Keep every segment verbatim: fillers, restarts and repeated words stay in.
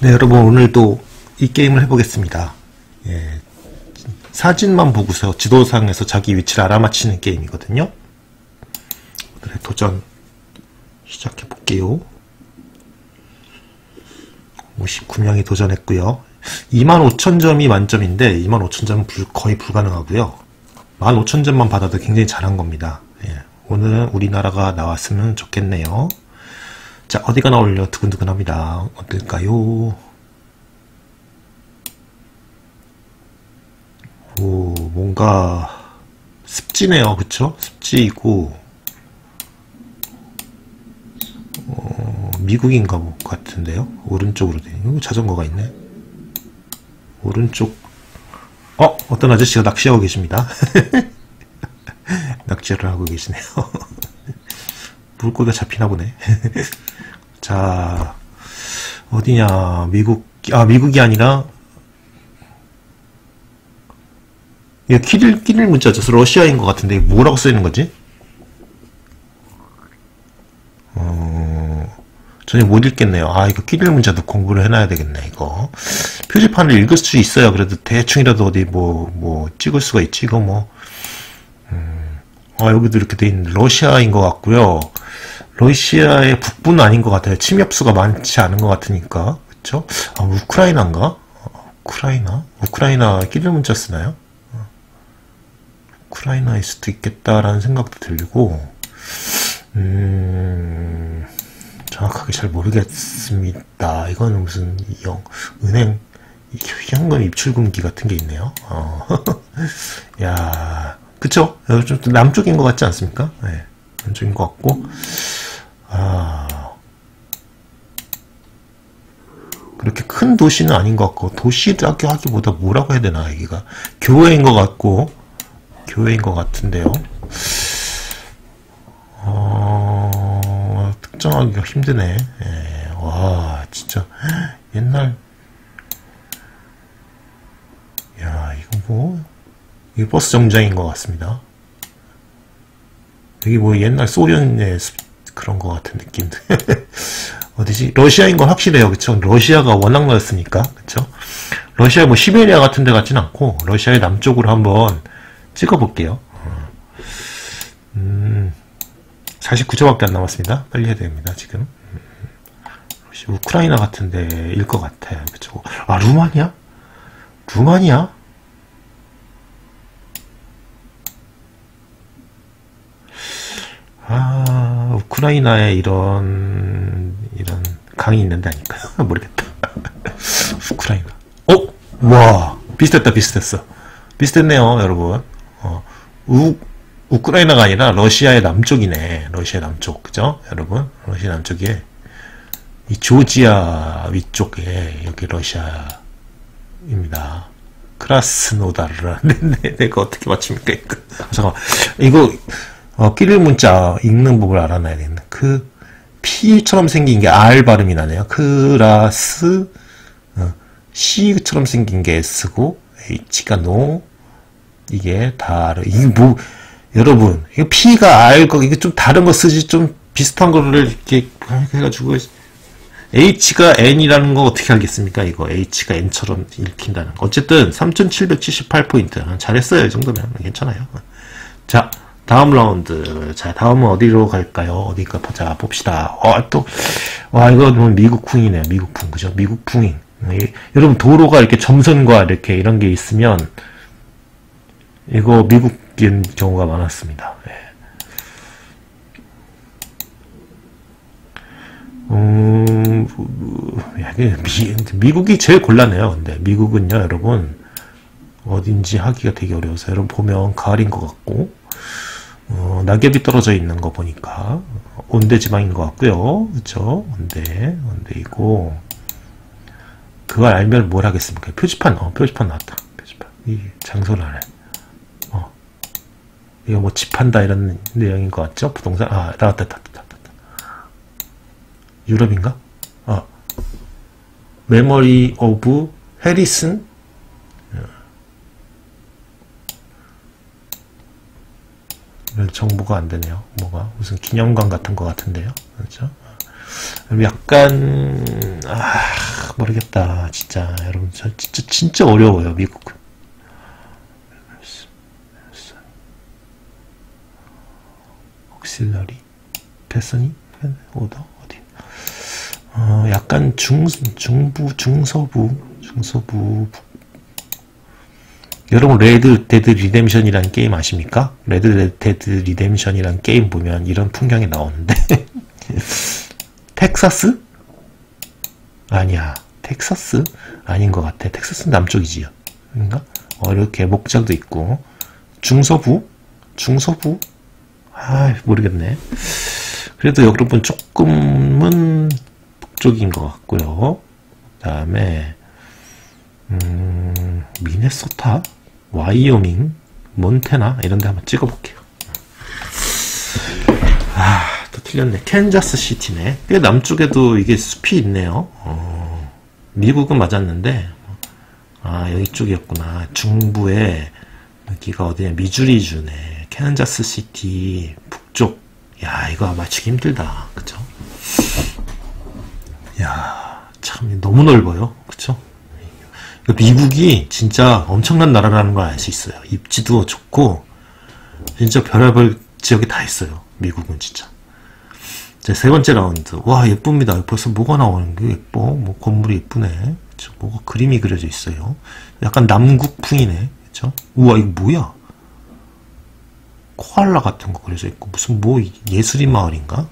네, 여러분 오늘도 이 게임을 해보겠습니다. 예, 사진만 보고서 지도상에서 자기 위치를 알아맞히는 게임이거든요. 오늘의 도전 시작해볼게요. 오십구 명이 도전했고요. 이만 오천 점이 만점인데 이만 오천 점은 불, 거의 불가능하고요. 만 오천 점만 받아도 굉장히 잘한 겁니다. 예, 오늘은 우리나라가 나왔으면 좋겠네요. 자, 어디가 나올려 두근두근합니다. 어떨까요? 오, 뭔가 습지네요. 그쵸? 습지이고 어, 미국인가 뭐 같은데요. 오른쪽으로 돼 있는 자전거가 있네. 오른쪽. 어, 어떤 아저씨가 낚시하고 계십니다. 낚시를 하고 계시네요. 물고기가 잡히나 보네. 자, 어디냐? 미국, 아, 미국이 아니라, 이거 키릴, 키릴 문자죠. 러시아인 것 같은데, 뭐라고 써있는 거지? 어, 전혀 못 읽겠네요. 아, 이거 키릴 문자도 공부를 해놔야 되겠네, 이거. 표지판을 읽을 수 있어요. 그래도 대충이라도 어디 뭐, 뭐, 찍을 수가 있지, 이거 뭐. 음, 아, 여기도 이렇게 돼 있는, 러시아인 것 같고요. 러시아의 북부는 아닌 것 같아요. 침엽수가 많지 않은 것 같으니까. 그쵸? 아, 우크라이나인가? 우크라이나? 우크라이나 끼를 문자 쓰나요? 우크라이나일 수도 있겠다라는 생각도 들고, 음, 정확하게 잘 모르겠습니다. 이거는 무슨, 영, 은행, 현금 입출금기 같은 게 있네요. 어. 야, 그쵸? 좀 남쪽인 것 같지 않습니까? 네. 남쪽인 것 같고, 아, 그렇게 큰 도시는 아닌 것 같고, 도시라고 하기보다 뭐라고 해야 되나, 여기가. 교회인 것 같고, 교회인 것 같은데요. 어, 특정하기가 힘드네. 예, 와, 진짜, 옛날, 야, 이거 뭐, 이게 버스 정장인 것 같습니다. 여기 뭐 옛날 소련의 그런 것 같은 느낌. 어디지? 러시아인 건 확실해요. 그쵸? 러시아가 워낙 넓으니까. 그쵸? 러시아 뭐 시베리아 같은 데 같진 않고, 러시아의 남쪽으로 한번 찍어볼게요. 음, 사십구 초밖에 안 남았습니다. 빨리 해야 됩니다, 지금. 우크라이나 같은 데일 것 같아요. 그쵸? 아, 루마니아? 루마니아? 아, 우크라이나에 이런, 이런 강이 있는데 아닐까요? 모르겠다. 우크라이나. 어? 와, 비슷했다, 비슷했어. 비슷했네요, 여러분. 어, 우, 우크라이나가 아니라 러시아의 남쪽이네. 러시아 남쪽, 그죠? 여러분? 러시아 남쪽에, 이 조지아 위쪽에, 여기 러시아입니다. 크라스노다르라는, 내가 어떻게 맞춥니까, 이거? 잠깐만. 이거, 어, 끼릴 문자 읽는 법을 알아놔야 되겠네. 그, P처럼 생긴 게 R 발음이 나네요. 크라스, 어, C처럼 생긴 게 S고, H가 NO, 이게 다르, 이게 뭐, 여러분, 이거 P가 R 거, 이게 좀 다른 거 쓰지, 좀 비슷한 거를 이렇게 해가지고, H가 N이라는 거 어떻게 알겠습니까? 이거, H가 N처럼 읽힌다는 거. 어쨌든, 삼천칠백칠십팔 포인트. 잘했어요, 이 정도면. 괜찮아요. 자, 다음 라운드. 자, 다음은 어디로 갈까요? 어디가, 자, 봅시다. 어, 또, 와, 이거 미국풍이네요. 미국풍, 그죠? 미국풍인. 예, 여러분, 도로가 이렇게 점선과 이렇게 이런 게 있으면, 이거 미국인 경우가 많았습니다. 예. 음, 미, 미국이 제일 곤란해요. 근데, 미국은요, 여러분, 어딘지 하기가 되게 어려워서, 여러분 보면 가을인 것 같고, 어, 낙엽이 떨어져 있는 거 보니까 온대지방인 것 같고요. 그쵸? 온대, 온대이고, 그걸 알면 뭘 하겠습니까? 표지판, 어, 표지판 나왔다. 표지판. 이 장소를 알아요. 어. 이거 뭐 집한다 이런 내용인 것 같죠? 부동산, 아, 나왔다, 나왔다, 나왔다. 유럽인가? 아. 메모리 오브 해리슨? 정보가 안 되네요. 뭐가 무슨 기념관 같은 것 같은데요. 그렇죠? 약간 아, 모르겠다. 진짜 여러분, 저 진짜 진짜 어려워요, 미국은. 옥실러리, 패서니, 오더 어디? 어, 약간 중 중부 중서부 중서부. 여러분 레드 데드 리뎀션이라는 게임 아십니까? 레드 데드 리뎀션이라는 게임 보면 이런 풍경이 나오는데 텍사스? 아니야. 텍사스? 아닌 것 같아. 텍사스는 남쪽이지요. 그런가? 어, 이렇게 목장도 있고. 중서부? 중서부? 아, 모르겠네. 그래도 여러분 조금은 북쪽인 것 같고요. 그 다음에 음, 미네소타? 와이오밍? 몬테나? 이런 데 한번 찍어볼게요. 아, 또 틀렸네. 캔자스 시티네. 꽤 남쪽에도 이게 숲이 있네요. 어, 미국은 맞았는데, 아, 여기 쪽이었구나. 중부에, 여기가 어디냐. 미주리주네. 캔자스 시티, 북쪽. 야, 이거 맞추기 힘들다. 그쵸? 야, 참, 너무 넓어요. 그쵸? 미국이 진짜 엄청난 나라라는 걸 알 수 있어요. 입지도 좋고 진짜 별의별 지역이 다 있어요. 미국은 진짜. 자, 세 번째 라운드. 와, 예쁩니다. 벌써 뭐가 나오는 게 예뻐. 뭐 건물이 예쁘네. 그쵸? 뭐가 그림이 그려져 있어요. 약간 남국풍이네. 그쵸? 우와, 이거 뭐야? 코알라 같은 거 그려져 있고 무슨 뭐 예술인 마을인가?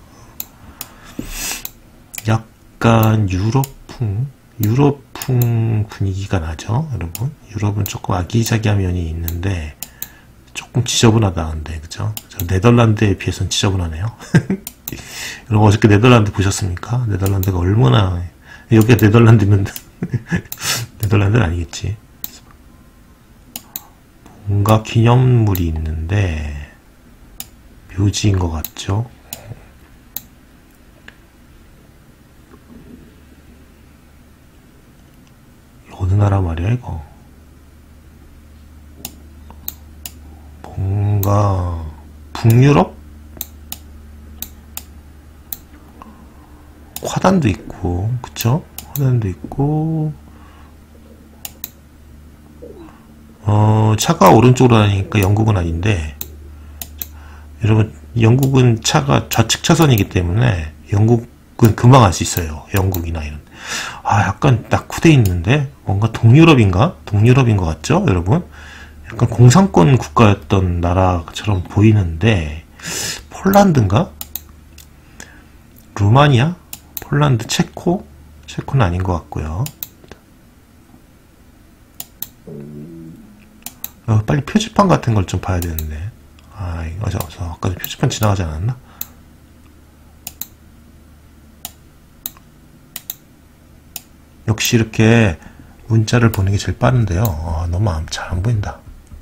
약간 유럽풍 유럽풍 분위기가 나죠, 여러분. 유럽은 조금 아기자기한 면이 있는데 조금 지저분하다, 근데 그죠? 네덜란드에 비해서는 지저분하네요. 여러분 어저께 네덜란드 보셨습니까? 네덜란드가 얼마나, 여기가 네덜란드면 네덜란드는 아니겠지. 뭔가 기념물이 있는데 묘지인 것 같죠? 어느 나라 말이야 이거? 뭔가 북유럽? 화단도 있고, 그쵸? 화단도 있고, 어, 차가 오른쪽으로 다니니까 영국은 아닌데, 여러분 영국은 차가 좌측 차선이기 때문에 영국은 금방 알 수 있어요. 영국이나 이런. 아, 약간 낙후돼 있는데 뭔가 동유럽인가? 동유럽인 것 같죠, 여러분? 약간 공산권 국가였던 나라처럼 보이는데 폴란드인가? 루마니아? 폴란드, 체코? 체코는 아닌 것 같고요. 어, 빨리 표지판 같은 걸 좀 봐야 되는데. 아, 이거 저, 저 아까 표지판 지나가지 않았나? 역시 이렇게 문자를 보는 게 제일 빠른데요. 어, 너무 잘 안 보인다.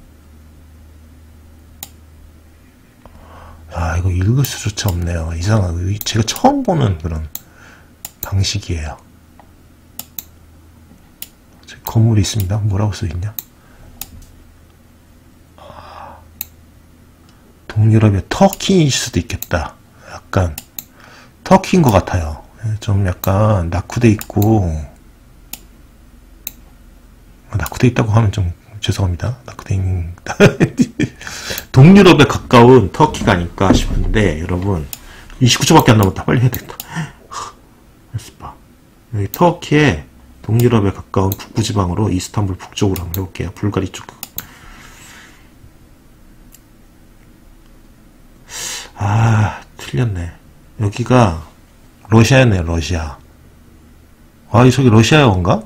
아, 이거 읽을 수조차 없네요. 이상하고 제가 처음 보는 그런 방식이에요. 건물이 있습니다. 뭐라고 써있냐? 동유럽의 터키일 수도 있겠다. 약간 터키인 것 같아요. 좀 약간 낙후돼 있고, 낙후돼 있다고 하면 좀 죄송합니다. 낙후돼 있는 동유럽에 가까운 터키가 아닐까 싶은데, 여러분 이십구 초밖에 안 남았다. 빨리 해야 되겠다. 여기 터키의 동유럽에 가까운 북부지방으로 이스탄불 북쪽으로 한번 해볼게요. 불가리 쪽. 아, 틀렸네. 여기가 러시아였네요. 러시아. 아, 저기 러시아어인가?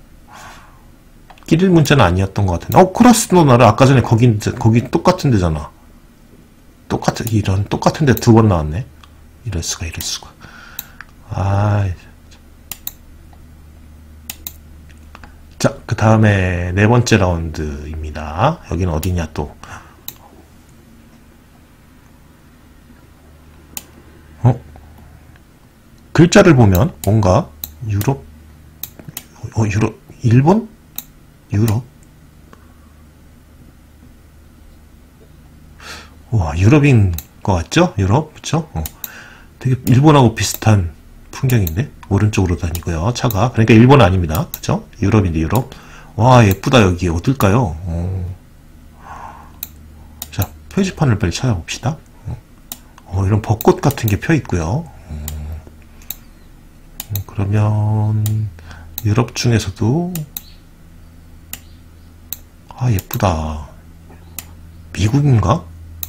끼릴 문자는 아니었던 것 같은데. 어, 크라스노나르 아까 전에 거기 거기 똑같은 데잖아. 똑같은, 이런 똑같은 데 두 번 나왔네. 이럴 수가, 이럴 수가. 아, 자, 그 다음에 네 번째 라운드입니다. 여기는 어디냐 또. 어? 글자를 보면 뭔가 유럽, 어, 유럽, 일본? 유럽? 와, 유럽인 것 같죠? 유럽? 그쵸? 어. 되게 일본하고 비슷한 풍경인데? 오른쪽으로 다니고요. 차가. 그러니까 일본 아닙니다. 그죠? 유럽인데 유럽. 와, 예쁘다. 여기 어딜까요? 어. 자, 표지판을 빨리 찾아봅시다. 어, 이런 벚꽃 같은 게 펴 있고요. 어. 그러면 유럽 중에서도 아, 예쁘다. 미국인가?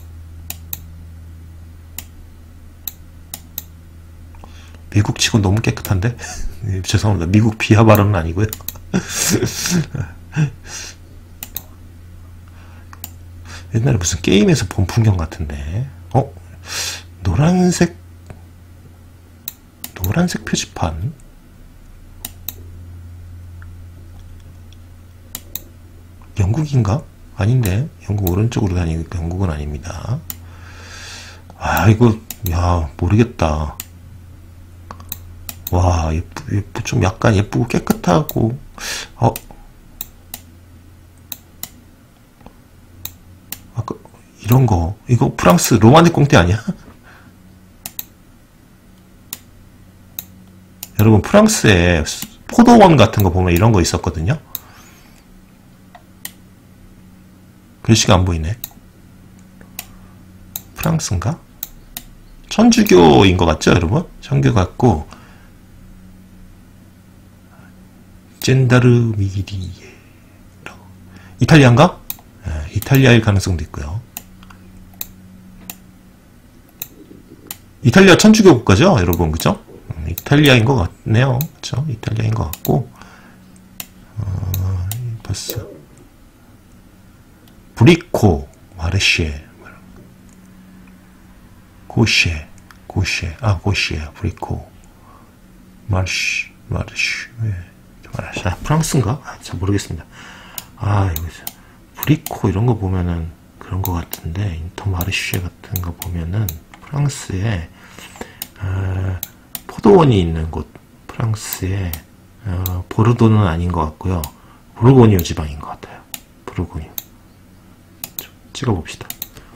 미국 치고 너무 깨끗한데? 죄송합니다. 미국 비하 발언은 아니고요. 옛날에 무슨 게임에서 본 풍경 같은데. 어? 노란색 노란색 표지판. 영국인가? 아닌데. 영국 오른쪽으로 다니니까 영국은 아닙니다. 아, 이거 야, 모르겠다. 와, 예쁘, 예쁘, 좀 약간 예쁘고 깨끗하고, 어, 아까, 이런 거, 이거 프랑스 로마네 꽁띠 아니야? 여러분, 프랑스에 포도원 같은 거 보면 이런 거 있었거든요? 글씨가 안 보이네. 프랑스인가? 천주교인 것 같죠, 여러분? 천교 같고, 젠다르미리에 이탈리아인가? 네, 이탈리아일 가능성도 있고요. 이탈리아 천주교 국가죠, 여러분, 그죠? 음, 이탈리아인 것 같네요, 그죠? 이탈리아인 것 같고, 어, 벌써 브리코, 마르쉐, 고쉐, 고쉐, 아 고쉐, 브리코, 마르쉐, 마르쉐. 아, 프랑스인가? 아, 잘 모르겠습니다. 아, 이거 브리코 이런 거 보면은 그런 거 같은데, 인터 마르쉐 같은 거 보면은 프랑스에 어, 포도원이 있는 곳, 프랑스에 어, 보르도는 아닌 것 같고요. 부르고뉴 지방인 것 같아요. 부르고뉴. 좀 찍어봅시다.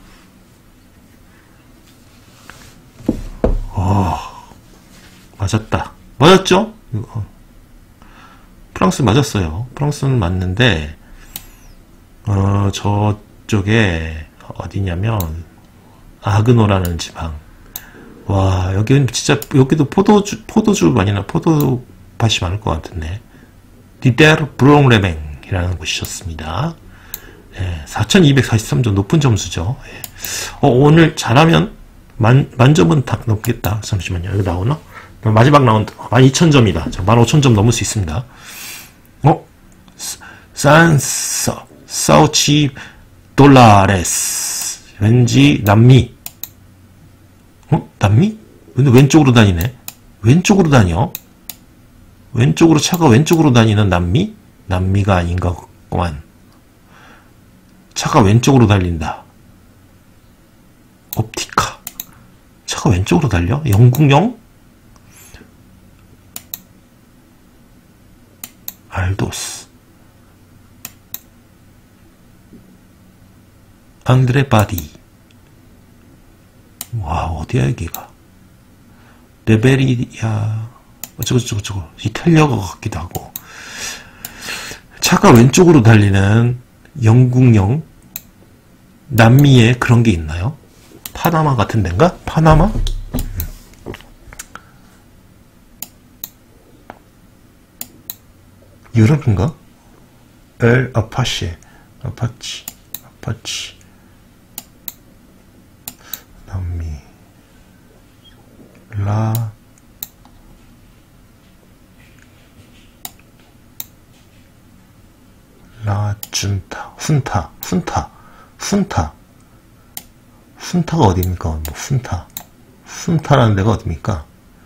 어, 맞았다. 맞았죠? 이거. 프랑스 맞았어요. 프랑스는 맞는데, 어, 저쪽에, 어디냐면, 아그노라는 지방. 와, 여기는 진짜, 여기도 포도주, 포도주 많이 나, 포도밭이 많을 것 같은데. 디데르 브롱레맹이라는 곳이었습니다. 예, 사천이백사십삼 점 높은 점수죠. 예. 어, 오늘 잘하면, 만, 만점은 다 넘겠다. 잠시만요. 여기 나오나? 마지막 라운드. 만 이천 점이다. 만 오천 점 넘을 수 있습니다. 어? 산서 사우치 돌라레스. 왠지 남미. 어? 남미? 근데 왼쪽으로 다니네. 왼쪽으로 다녀. 왼쪽으로 차가 왼쪽으로 다니는 남미? 남미가 아닌가 같구만. 차가 왼쪽으로 달린다. 옵티카. 차가 왼쪽으로 달려? 영국령? 알도스. 앙드레 바디. 와, 어디야 여기가? 레베리아. 어쩌고저쩌고 이탈리아가 같기도 하고. 차가 왼쪽으로 달리는 영국령. 남미에 그런 게 있나요? 파나마 같은 데인가? 파나마? 유럽인가? 엘 아파시, 아파치, 아파치, 남미, 라, 라 준타, 훈타, 훈타, 훈타, 훈타가 어디입니까? 뭐 훈타, 훈타라는 데가 어디입니까?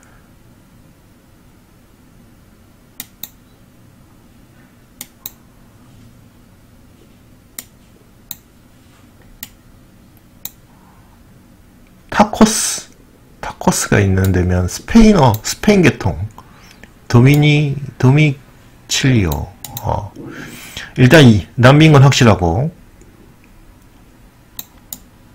타코스, 타코스가 있는 데면 스페인어, 스페인 계통, 도미니, 도미칠리오. 어. 일단 이 남미인 건 확실하고,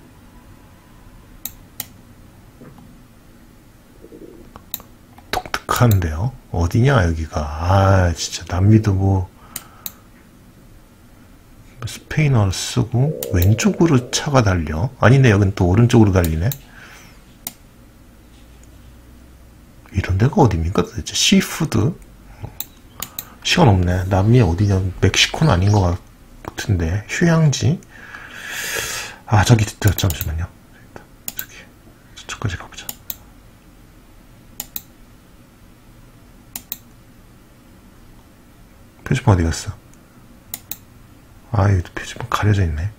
독특한 극한데요. 어디냐 여기가. 아 진짜 남미도 뭐 스페인어를 쓰고 왼쪽으로 차가 달려. 아니네, 여긴 또 오른쪽으로 달리네. 이런 데가 어디입니까 도대체? 시푸드? 시간 없네. 남미 어디냐? 멕시코는 아닌 것 같은데. 휴양지? 아 저기 있다. 잠시만요. 저기 저쪽까지 가보자. 표지판 어디 갔어? 아, 여기도 표지판 가려져 있네.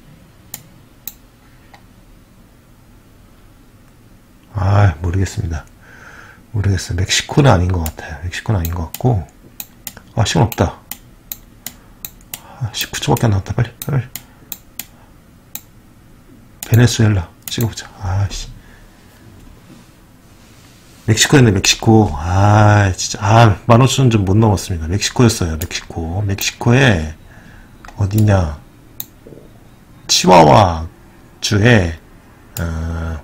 아, 모르겠습니다. 모르겠어요. 멕시코는 아닌 것 같아요. 멕시코는 아닌 것 같고. 아, 시간 없다. 아, 십구 초밖에 안 남았다. 빨리, 빨리. 베네수엘라. 찍어보자. 아씨. 멕시코였네, 멕시코. 아, 진짜. 아, 만 오천 원 좀 못 넘었습니다. 멕시코였어요, 멕시코. 멕시코에, 어디냐. 치와와 주에, 어,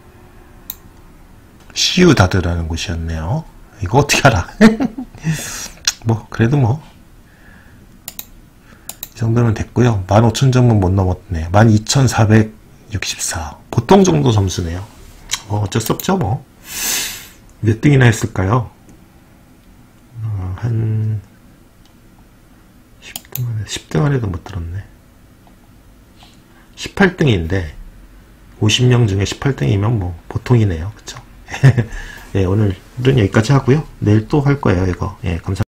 시우다드라는 곳이었네요. 이거 어떻게 알아? 뭐, 그래도 뭐. 이 정도면 됐고요. 만 오천 점은 못 넘었네. 만 이천사백육십사. 보통 정도 점수네요. 뭐, 어쩔 수 없죠, 뭐. 몇 등이나 했을까요? 어, 한 십 등 안에, 십 등 안에도 못 들었네. 십팔 등인데 오십 명 중에 십팔 등이면 뭐 보통이네요. 그쵸? 예, 오늘은 여기까지 하고요. 내일 또 할 거예요, 이거. 예, 감사합니다.